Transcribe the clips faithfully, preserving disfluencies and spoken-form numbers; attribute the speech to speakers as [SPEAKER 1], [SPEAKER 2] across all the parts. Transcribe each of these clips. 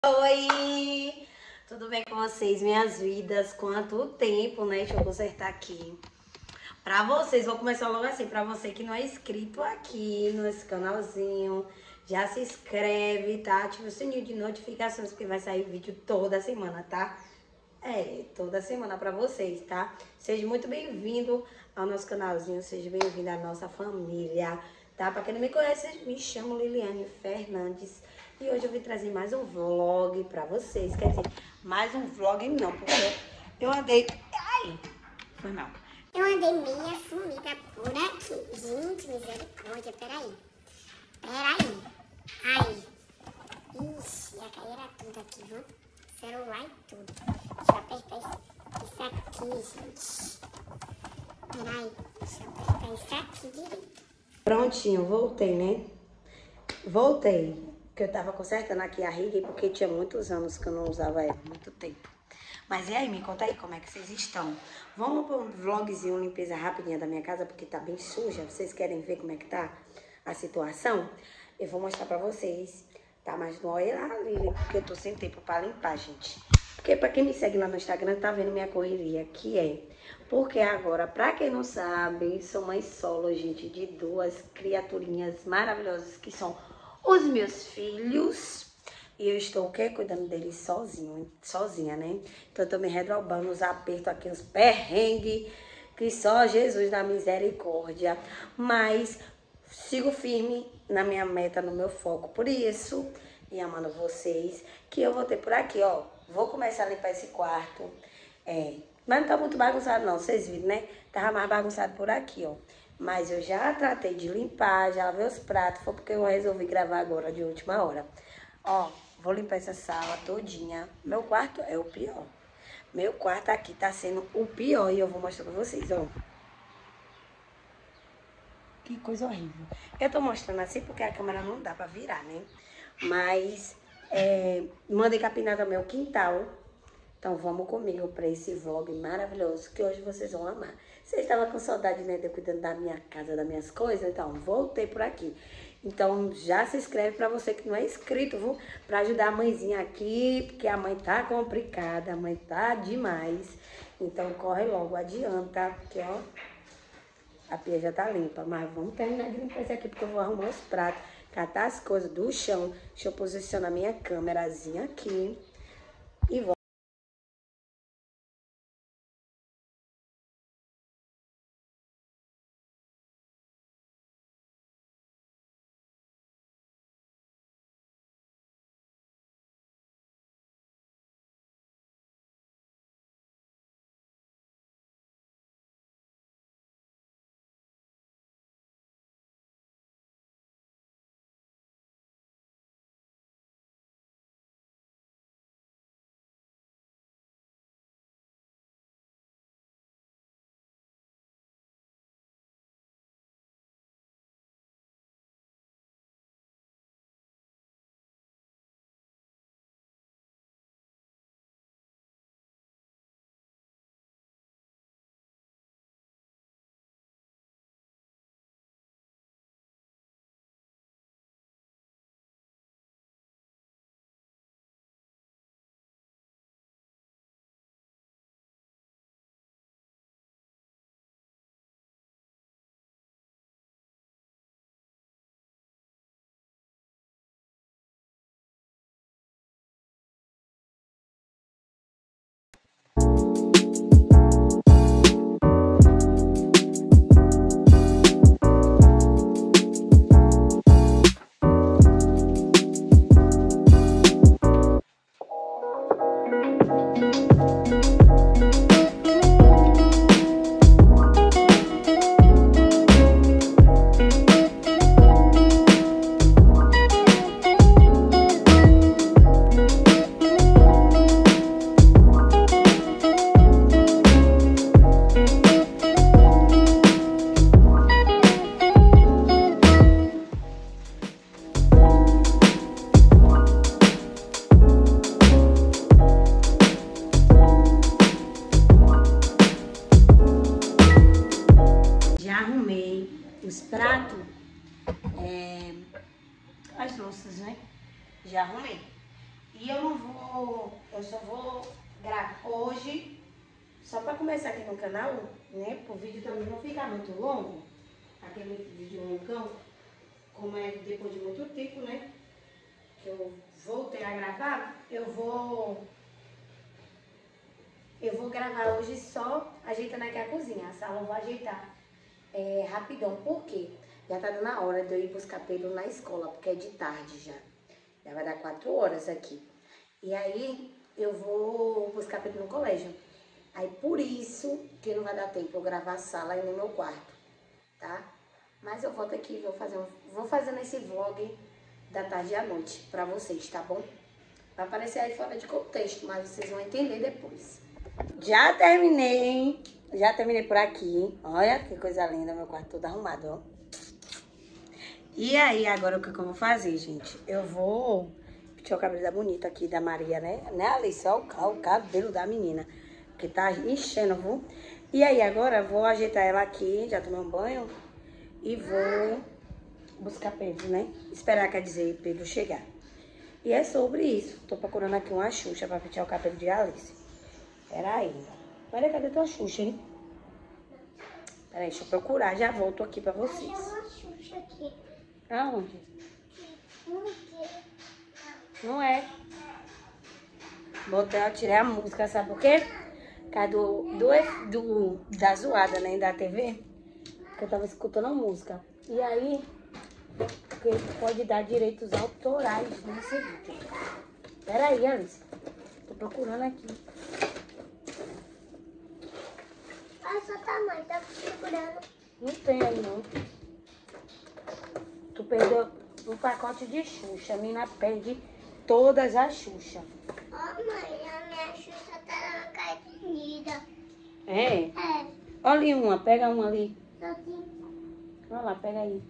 [SPEAKER 1] Oi! Tudo bem com vocês, minhas vidas? Quanto tempo, né? Deixa eu consertar aqui. Pra vocês, vou começar logo assim. Pra você que não é inscrito aqui nesse canalzinho, já se inscreve, tá? Ativa o sininho de notificações, porque vai sair vídeo toda semana, tá? É, toda semana pra vocês, tá? Seja muito bem-vindo ao nosso canalzinho, seja bem-vindo à nossa família, tá? Pra quem não me conhece, me chamo Liliane Fernandes e hoje eu vim trazer mais um vlog pra vocês. Quer dizer, mais um vlog não, porque eu andei... Ai! Foi mal.
[SPEAKER 2] Eu andei meia sumida por aqui. Gente, misericórdia, peraí. Peraí. Aí. Ixi, ia cair era tudo aqui, viu? Celular e tudo. Deixa eu apertar isso, isso aqui, gente. Peraí. Deixa eu apertar isso aqui direito.
[SPEAKER 1] Prontinho, voltei, né? Voltei. Porque eu tava consertando aqui a rig, porque tinha muitos anos que eu não usava ela, muito tempo. Mas e aí, me conta aí como é que vocês estão. Vamos para um vlogzinho, limpeza rapidinha da minha casa, porque tá bem suja. Vocês querem ver como é que tá a situação? Eu vou mostrar pra vocês, tá? Mas não olha lá, Lili, porque eu tô sem tempo pra limpar, gente. Porque pra quem me segue lá no Instagram, tá vendo minha correria, que é... Porque agora, pra quem não sabe, sou mãe solo, gente, de duas criaturinhas maravilhosas, que são os meus filhos. E eu estou o quê? Cuidando deles sozinho, sozinha, né? Então eu tô me redobando os apertos aqui, os perrengues, que só Jesus da misericórdia. Mas sigo firme na minha meta, no meu foco. Por isso, e amando vocês, que eu vou ter por aqui, ó. Vou começar a limpar esse quarto. É, mas não tá muito bagunçado não, vocês viram, né? Tava mais bagunçado por aqui, ó. Mas eu já tratei de limpar, já lavei os pratos, foi porque eu resolvi gravar agora de última hora. Ó, vou limpar essa sala todinha. Meu quarto é o pior. Meu quarto aqui tá sendo o pior e eu vou mostrar pra vocês, ó. Que coisa horrível. Eu tô mostrando assim porque a câmera não dá pra virar, né? Mas, é, mandei capinar também o quintal. Então vamos comigo pra esse vlog maravilhoso que hoje vocês vão amar. Vocês estavam com saudade, né, de eu cuidando da minha casa, das minhas coisas? Então voltei por aqui. Então já se inscreve pra você que não é inscrito, viu? Pra ajudar a mãezinha aqui, porque a mãe tá complicada, a mãe tá demais. Então corre logo, adianta, porque ó, a pia já tá limpa. Mas vamos terminar de limpar isso aqui, porque eu vou arrumar os pratos, catar as coisas do chão. Deixa eu posicionar minha câmerazinha aqui e vou. vou, eu só vou gravar hoje, só pra começar aqui no canal, né? Pro vídeo também não ficar muito longo, aquele vídeo longão, como é depois de muito tempo, né? Que eu voltei a gravar, eu vou, eu vou gravar hoje só ajeitando aqui a cozinha, a sala eu vou ajeitar é, rapidão, por quê? Já tá dando a hora de eu ir buscar Pedro na escola, porque é de tarde já. Já vai dar quatro horas aqui. E aí, eu vou buscar Pedro no colégio. Aí, por isso que não vai dar tempo eu gravar a sala e nem meu quarto, tá? Mas eu volto aqui e vou fazer um, vou fazendo esse vlog da tarde e à noite pra vocês, tá bom? Vai aparecer aí fora de contexto, mas vocês vão entender depois. Já terminei. Já terminei por aqui. Olha que coisa linda, meu quarto todo arrumado, ó. E aí, agora o que, que eu vou fazer, gente? Eu vou pentear o cabelo da bonita aqui, da Maria, né? Né, Alice? Olha o, o cabelo da menina, que tá enchendo, viu? E aí, agora eu vou ajeitar ela aqui, já tomei um banho, e vou buscar Pedro, né? Esperar, quer dizer, Pedro chegar. E é sobre isso. Tô procurando aqui uma Xuxa pra pentear o cabelo de Alice. Peraí. Olha, cadê tua Xuxa, hein? Peraí, deixa eu procurar, já volto aqui pra vocês.
[SPEAKER 2] Tem uma Xuxa aqui.
[SPEAKER 1] Aonde? Não é. Botei, eu tirei a música, sabe por quê? Por causa do, do, do, da zoada, né, da T V. Que eu tava escutando a música. E aí, porque pode dar direitos autorais nesse vídeo. Pera aí, Alice. Tô procurando aqui.
[SPEAKER 2] Olha o seu tamanho, tá segurando.
[SPEAKER 1] Não tem aí, não. Tu perdeu um pacote de Xuxa. A menina perde todas as Xuxa.
[SPEAKER 2] Ó, oh, mãe, a minha Xuxa tá caída.
[SPEAKER 1] É?
[SPEAKER 2] É.
[SPEAKER 1] Olha ali uma, pega uma ali.
[SPEAKER 2] Aqui.
[SPEAKER 1] Olha lá, pega aí.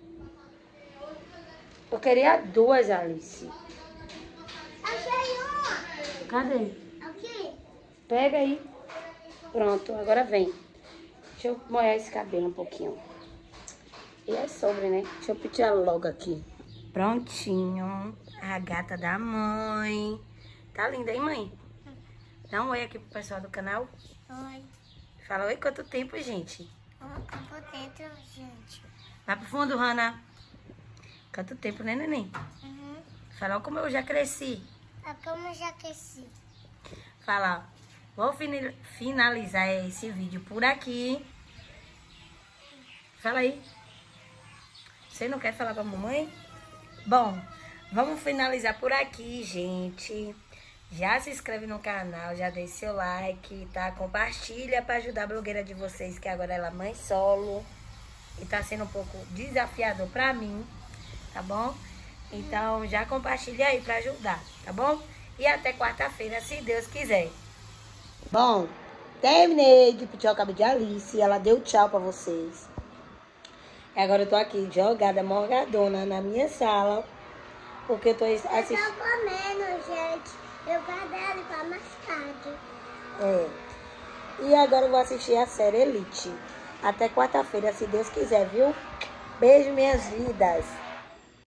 [SPEAKER 1] Eu queria duas, Alice.
[SPEAKER 2] Achei uma.
[SPEAKER 1] Cadê?
[SPEAKER 2] Aqui.
[SPEAKER 1] Pega aí. Pronto, agora vem. Deixa eu molhar esse cabelo um pouquinho. E é sobre, né? Deixa eu pentear logo aqui. Prontinho. A gata da mãe. Tá linda, hein, mãe? Dá um oi aqui pro pessoal do canal.
[SPEAKER 2] Oi.
[SPEAKER 1] Fala oi, quanto tempo, gente?
[SPEAKER 2] Quanto tempo, gente?
[SPEAKER 1] Vai pro fundo, Hannah. Quanto tempo, né, neném?
[SPEAKER 2] Uhum.
[SPEAKER 1] Fala como eu já cresci.
[SPEAKER 2] A cama já aqueci.
[SPEAKER 1] Fala, vou finalizar esse vídeo por aqui. Fala aí. Você não quer falar pra mamãe? Bom, vamos finalizar por aqui, gente. Já se inscreve no canal, já deixa seu like, tá? Compartilha pra ajudar a blogueira de vocês, que agora ela é mãe solo. E tá sendo um pouco desafiador pra mim, tá bom? Então já compartilha aí pra ajudar, tá bom? E até quarta-feira, se Deus quiser. Bom, terminei de pentear o cabelo de Alice. Ela deu tchau pra vocês. E agora eu tô aqui jogada, morgadona na minha sala. Porque eu tô assistindo.
[SPEAKER 2] Eu tô comendo, gente. Eu guardei ela pra mais tarde.
[SPEAKER 1] É. E agora eu vou assistir a série Elite. Até quarta-feira, se Deus quiser, viu? Beijo, minhas vidas.